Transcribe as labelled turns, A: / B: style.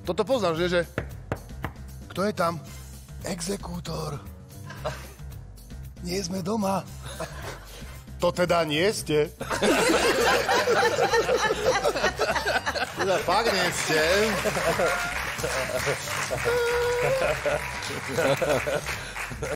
A: Toto poznáš, že? Kto je tam? Exekútor. Nie sme doma. To teda nie ste.
B: Teda fakt nie ste.